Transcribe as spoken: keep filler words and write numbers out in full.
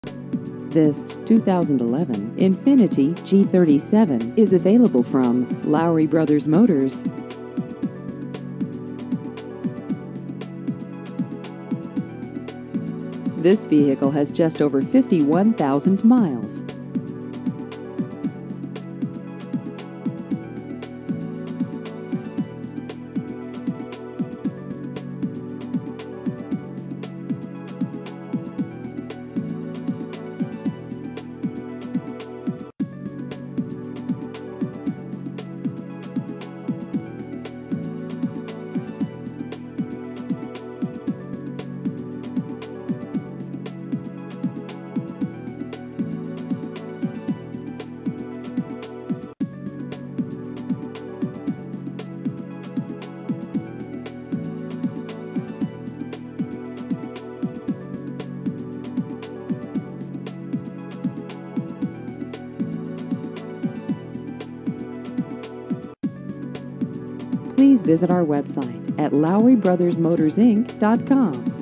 This two thousand eleven Infiniti G thirty-seven is available from Lowry Brothers Motors. This vehicle has just over fifty-one thousand miles. Please visit our website at lowry brothers motors inc dot com.